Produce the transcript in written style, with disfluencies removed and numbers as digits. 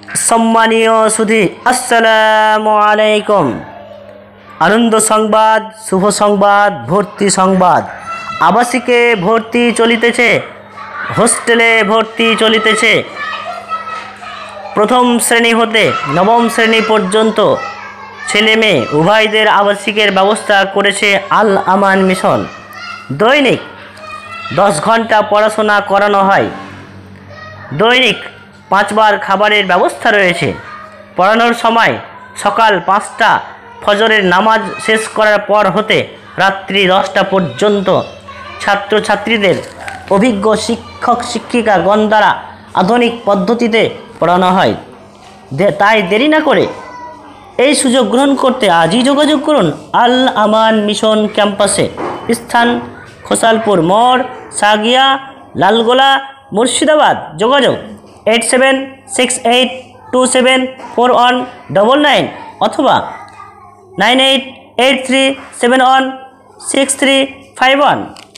सम्मानीय सुधी अस्सलामु आलैकुम। आनंद संबाद, शुभ संबाद, भर्ती संबाद। आवासिके भर्ती चलितेछे, होस्टेले भर्ती चलितेछे। प्रथम श्रेणी होते नवम श्रेणी पर्यन्त छेले मेये उभयदेर आवासिकेर व्यवस्था करेछे आल आमान मिशन। दैनिक 10 घंटा पढ़ाशोना करानो हय। दैनिक 5 बार खाबारेर व्यवस्था रयेछे। पढ़ानोर समय सकाल 5टा फजरेर नामाज शेष करार पर होते रात्रि 10टा पर्यन्त छात्र छात्रीदेर अभिज्ञ शिक्षक शिक्षिकागण द्वारा आधुनिक पद्धतिते पढ़ानो हय। ताई देरी ना करे এই সুযোগ গ্রহণ করতে আজই যোগাযোগ করুন আল আমান মিশন ক্যাম্পাসে। স্থান খোসালপুর মোড়, সাগিয়া, লালগোলা, মুর্শিদাবাদ। যোগাযোগ 8768274199 অথবা 9883716351।